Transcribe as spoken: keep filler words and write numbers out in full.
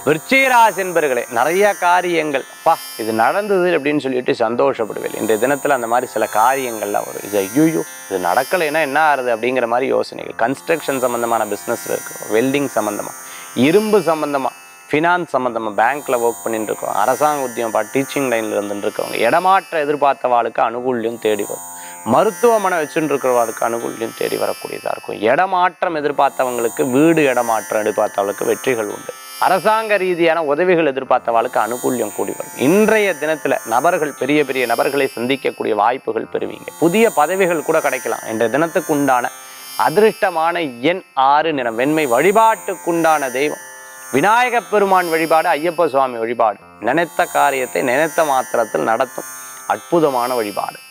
விருச்சிக ராசி என்பர்களே, நிறைய காரியங்கள் பா இது நடந்தது அப்படின்னு சொல்லிட்டு சந்தோஷப்படுவேன். இன்றைய தினத்தில் அந்த மாதிரி சில காரியங்கள்லாம் வரும். இது ஐயோ இது நடக்கலைன்னா என்ன ஆகுது அப்படிங்கிற மாதிரி யோசனைகள். கன்ஸ்ட்ரக்ஷன் சம்மந்தமான பிஸ்னஸில் இருக்கும், வெல்டிங் சம்மந்தமாக, இரும்பு சம்மந்தமாக, ஃபினான்ஸ் சம்மந்தமாக, பேங்க்கில் ஒர்க் பண்ணிட்டு இருக்கோம், அரசாங்க உத்தியோகம் பா டீச்சிங் லைனில் இருந்துட்டு இருக்கவங்க, இடமாற்ற எதிர்பார்த்தவாளுக்கு அனுகூல்யம் தேடி வரும். மருத்துவமனை வச்சுட்டு இருக்கிறவர்களுக்கு அனுகூல்யம் தேடி வரக்கூடியதாக இருக்கும். இடமாற்றம் எதிர்பார்த்தவங்களுக்கு, வீடு இடமாற்றம் எதிர்பார்த்தவர்களுக்கு வெற்றிகள் உண்டு. அரசாங்க ரீதியான உதவிகள் எதிர்பார்த்தவர்களுக்கு அனுகூல்யம் கூடி வரும். இன்றைய தினத்தில் நபர்கள், பெரிய பெரிய நபர்களை சந்திக்கக்கூடிய வாய்ப்புகள் பெறுவீங்க. புதிய பதவிகள் கூட கிடைக்கலாம். இன்றைய தினத்துக்கு உண்டான அதிருஷ்டமான எண் ஆறு, நிறம் வெண்மை. வழிபாட்டுக்குண்டான தெய்வம் விநாயகப் பெருமான் வழிபாடு, ஐயப்ப சுவாமி வழிபாடு. நினைத்த காரியத்தை நினைத்த மாத்திரத்தில் நடத்தும் அற்புதமான வழிபாடு.